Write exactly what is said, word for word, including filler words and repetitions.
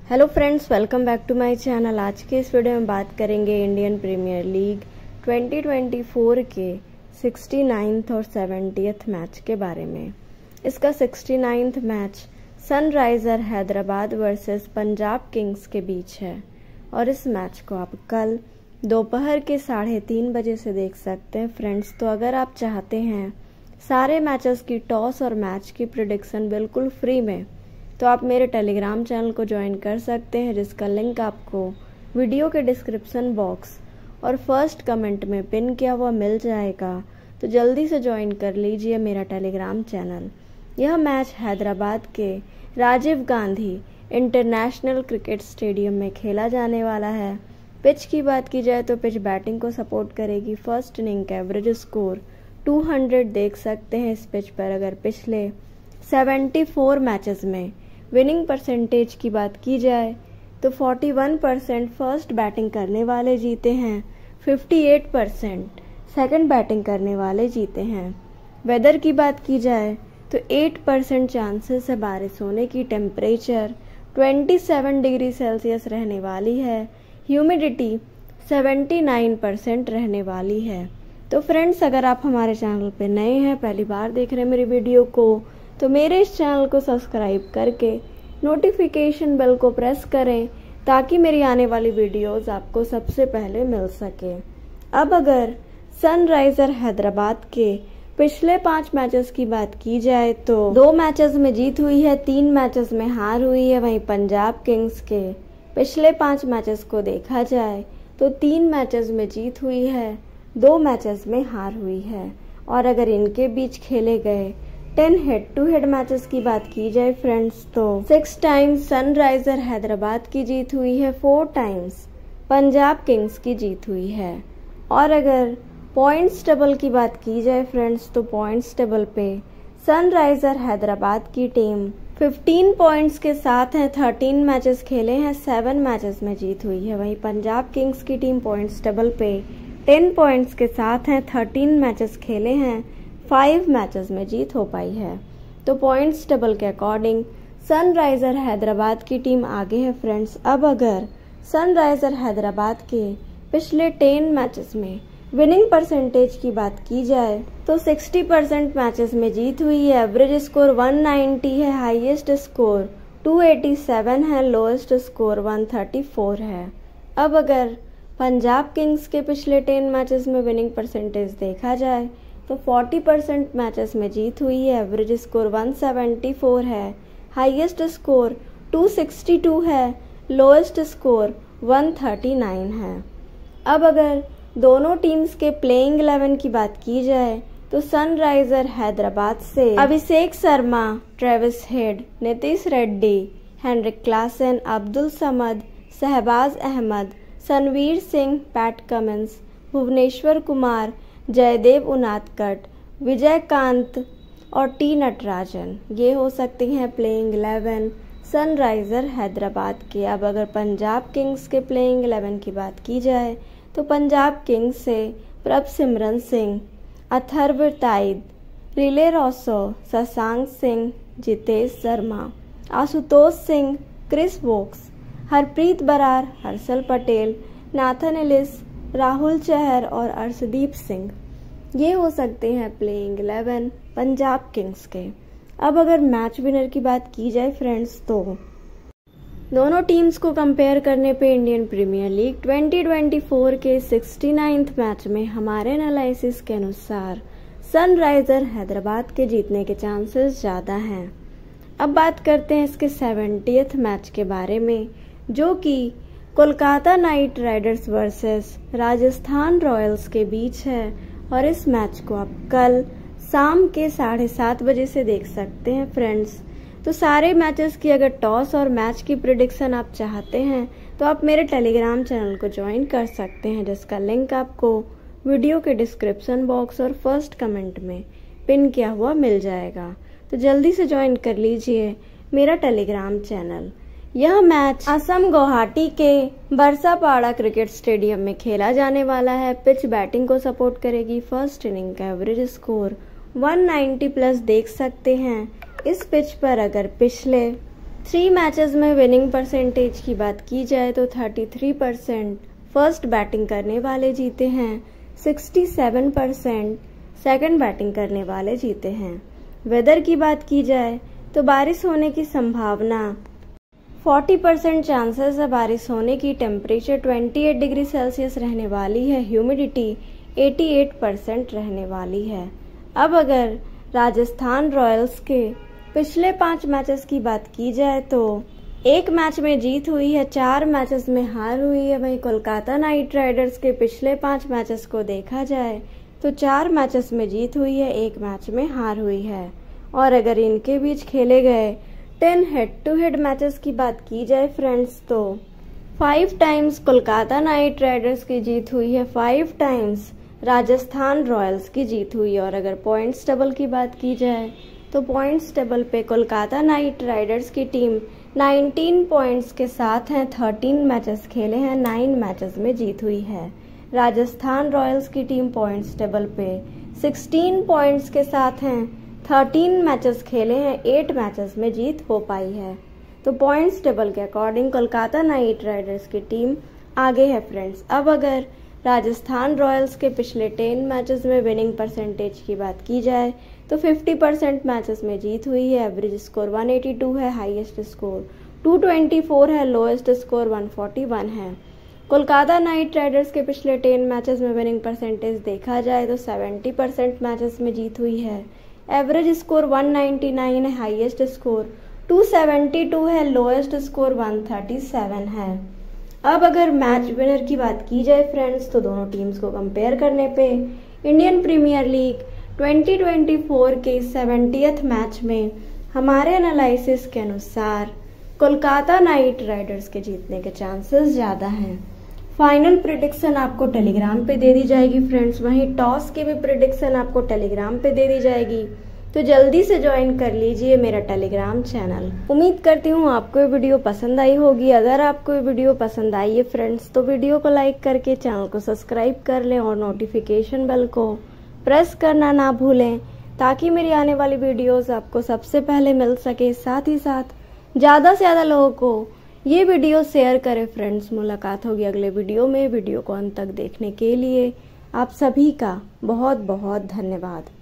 Hello friends, welcome back to my channel. आज के इस वीडियो में बात करेंगे Indian Premier League twenty twenty four के सिक्सटी नाइन्थ और सेवेंटियथ मैच के बारे में। इसका sixty ninth match Sunriser Hyderabad versus Punjab Kings के बीच है और इस मैच को आप कल दोपहर के साढ़े तीन बजे से देख सकते हैं फ्रेंड्स। तो अगर आप चाहते हैं सारे मैचेस की टॉस और मैच की प्रेडिक्शन बिल्कुल फ्री में, तो आप मेरे टेलीग्राम चैनल को ज्वाइन कर सकते हैं, जिसका लिंक आपको वीडियो के डिस्क्रिप्शन बॉक्स और फर्स्ट कमेंट में पिन किया हुआ मिल जाएगा। तो जल्दी से ज्वाइन कर लीजिए मेरा टेलीग्राम चैनल। यह मैच हैदराबाद के Rajiv Gandhi International Cricket Stadium में खेला जाने वाला है। पिच की बात की जाए तो पिच बैटिंग को सपोर्ट करेगी। फर्स्ट इनिंग का एवरेज स्कोर टू हंड्रेड देख सकते हैं इस पिच पर। अगर पिछले सेवेंटी फोर मैचेस में विनिंग परसेंटेज की बात की जाए तो इकतालीस परसेंट फर्स्ट बैटिंग करने वाले जीते हैं, अट्ठावन परसेंट सेकंड बैटिंग करने वाले जीते हैं। वेदर की बात की जाए तो आठ परसेंट चांसेस है बारिश होने की। टेम्परेचर सत्ताईस डिग्री सेल्सियस रहने वाली है। ह्यूमिडिटी उन्यासी परसेंट रहने वाली है। तो फ्रेंड्स, अगर आप हमारे चैनल पे नए हैं, पहली बार देख रहे हैं मेरी वीडियो को, तो मेरे इस चैनल को सब्सक्राइब करके नोटिफिकेशन बेल को प्रेस करें ताकि मेरी आने वाली वीडियोस आपको सबसे पहले मिल सके। अब अगर सनराइजर हैदराबाद के पिछले पांच मैचेस की बात की जाए तो दो मैचेस में जीत हुई है, तीन मैचेस में हार हुई है। वहीं पंजाब किंग्स के पिछले पांच मैचेस को देखा जाए तो तीन मैचेस में जीत हुई है, दो मैचेस में हार हुई है। और अगर इनके बीच खेले गए ten head to head matches की बात की जाए फ्रेंड्स तो सिक्स टाइम्स सनराइजर हैदराबाद की जीत हुई है, फोर टाइम्स पंजाब किंग्स की जीत हुई है। और अगर पॉइंट्स टेबल की बात की जाए फ्रेंड्स तो पॉइंट्स टेबल पे सनराइजर हैदराबाद की टीम पंद्रह पॉइंट्स के साथ है। तेरह मैचेस खेले हैं, सेवन मैचेस में जीत हुई है। वहीं पंजाब किंग्स की टीम पॉइंट्स टेबल पे टेन पॉइंट्स के साथ है, थर्टीन मैचेस खेले हैं, फाइव मैचेस में जीत हो पाई है। तो पॉइंट्स टेबल के अकॉर्डिंग सनराइजर हैदराबाद की टीम आगे है फ्रेंड्स। अब अगर सनराइजर हैदराबाद के पिछले टेन मैचेस में विनिंग परसेंटेज की बात की जाए तो साठ परसेंट मैचेस में जीत हुई है। एवरेज स्कोर एक सौ नब्बे है, हाईएस्ट स्कोर दो सौ सत्तासी है, लोएस्ट स्कोर एक सौ चौंतीस है। अब अगर पंजाब किंग्स के पिछले टेन मैचेस में विनिंग परसेंटेज देखा जाए तो चालीस परसेंट मैचेस में जीत हुई है। एवरेज स्कोर एक सौ चौहत्तर है, हाईएस्ट स्कोर दो सौ बासठ है, लोएस्ट स्कोर एक सौ उनतालीस है। अब अगर दोनों टीम्स के प्लेइंग इलेवन की बात की जाए तो सनराइजर हैदराबाद से Abhishek Sharma, Travis Head, Nitish Reddy, Heinrich Klaasen, Abdul Samad, Shahbaz Ahmed, Sanvir Singh, Pat Cummins, Bhuvneshwar Kumar, Jaydev Unadkat, Vijaykanth और टी नटराजन, ये हो सकती हैं प्लेइंग इलेवन सनराइजर हैदराबाद के। अब अगर पंजाब किंग्स के प्लेइंग इलेवन की बात की जाए तो पंजाब किंग्स से Prabhsimran Singh, Atharva Taide, Rilee Rossouw, Shashank Singh, Jitesh Sharma, Ashutosh Singh, Chris Woakes, Harpreet Brar, Harshal Patel, Nathan Ellis, Rahul Chahar और अर्शदीप सिंह, ये हो सकते हैं प्लेइंग इलेवन पंजाब किंग्स के। अब अगर मैच विनर की बात की जाए फ्रेंड्स तो दोनों टीम्स को कंपेयर करने पे Indian Premier League twenty twenty four के सिक्सटी नाइन्थ मैच में हमारे एनालिसिस के अनुसार सनराइजर हैदराबाद के जीतने के चांसेस ज़्यादा हैं। अब बात करते हैं इसके सेवेंटियथ मैच के बारे में, जो कि Kolkata Knight Riders versus Rajasthan Royals के बीच है। और इस मैच को आप कल शाम के साढ़े सात बजे से देख सकते हैं फ्रेंड्स। तो सारे मैचेस की अगर टॉस और मैच की प्रेडिक्शन आप चाहते हैं तो आप मेरे टेलीग्राम चैनल को ज्वाइन कर सकते हैं, जिसका लिंक आपको वीडियो के डिस्क्रिप्शन बॉक्स और फर्स्ट कमेंट में पिन किया हुआ मिल जाएगा। तो जल्दी से ज्वाइन कर लीजिए मेरा टेलीग्राम चैनल। यह मैच असम गुवाहाटी के बरसापाड़ा क्रिकेट स्टेडियम में खेला जाने वाला है। पिच बैटिंग को सपोर्ट करेगी। फर्स्ट इनिंग का एवरेज स्कोर एक सौ नब्बे प्लस देख सकते हैं इस पिच पर। अगर पिछले थ्री मैचेस में विनिंग परसेंटेज की बात की जाए तो तैंतीस परसेंट फर्स्ट बैटिंग करने वाले जीते हैं, सड़सठ परसेंट सेकंड बैटिंग करने वाले जीते हैं। वेदर की बात की जाए तो बारिश होने की संभावना चालीस परसेंट चांसेस है बारिश होने की। टेम्परेचर अट्ठाईस डिग्री सेल्सियस रहने वाली है। ह्यूमिडिटी अठासी परसेंट रहने वाली है। अब अगर राजस्थान रॉयल्स के पिछले पांच मैचेस की बात की जाए तो एक मैच में जीत हुई है, चार मैचेस में हार हुई है। वहीं कोलकाता नाइट राइडर्स के पिछले पांच मैचेस को देखा जाए तो चार मैचेस में जीत हुई है, एक मैच में हार हुई है। और अगर इनके बीच खेले गए ten head to head matches की बात की जाए फ्रेंड्स तो five times Kolkata Knight Riders की जीत हुई है, फाइव टाइम्स राजस्थान रॉयल्स की जीत हुई है। और अगर पॉइंट्स टेबल की बात की जाए तो पॉइंट्स टेबल पे कोलकाता नाइट राइडर्स की टीम उन्नीस पॉइंट्स के साथ है, तेरह मैचेस खेले हैं, नौ मैचेस में जीत हुई है। राजस्थान रॉयल्स की टीम पॉइंट्स टेबल पे सोलह पॉइंट्स के साथ हैं, तेरह मैचेस खेले हैं, आठ मैचेस में जीत हो पाई है। तो पॉइंट्स टेबल के अकॉर्डिंग कोलकाता नाइट राइडर्स की टीम आगे है फ्रेंड्स। अब अगर राजस्थान रॉयल्स के पिछले टेन मैचेस में विनिंग परसेंटेज की बात की जाए तो पचास परसेंट मैचेस में जीत हुई है। एवरेज स्कोर एक सौ बयासी है, हाईएस्ट स्कोर दो सौ चौबीस है, लोएस्ट स्कोर एक सौ इकतालीस है। कोलकाता नाइट राइडर्स के पिछले टेन मैचेस में विनिंग परसेंटेज देखा जाए तो सत्तर परसेंट मैचेस में जीत हुई है। एवरेज स्कोर एक सौ निन्यानवे है, हाईएस्ट स्कोर दो सौ बहत्तर है, लोएस्ट स्कोर एक सौ सैंतीस है। अब अगर मैच विनर की बात की जाए फ्रेंड्स तो दोनों टीम्स को कंपेयर करने पे इंडियन प्रीमियर लीग दो हज़ार चौबीस के सत्तरवें मैच में हमारे एनालिसिस के अनुसार कोलकाता नाइट राइडर्स के जीतने के चांसेस ज़्यादा हैं। फाइनल प्रेडिक्शन आपको टेलीग्राम पे दे दी जाएगी फ्रेंड्स, वहीं टॉस की भी प्रेडिक्शन आपको टेलीग्राम पे दे दी जाएगी, तो जल्दी से ज्वाइन कर लीजिए मेरा टेलीग्राम चैनल। उम्मीद करती हूँ आपको ये वीडियो पसंद आई होगी। अगर आपको ये वीडियो पसंद आई है फ्रेंड्स तो वीडियो को लाइक करके चैनल को सब्सक्राइब कर लें और नोटिफिकेशन बेल को प्रेस करना ना भूलें ताकि मेरी आने वाली वीडियोस आपको सबसे पहले मिल सके। साथ ही साथ ज़्यादा से ज़्यादा लोगों को ये वीडियो शेयर करें फ्रेंड्स। मुलाकात होगी अगले वीडियो में। वीडियो को अंत तक देखने के लिए आप सभी का बहुत बहुत धन्यवाद।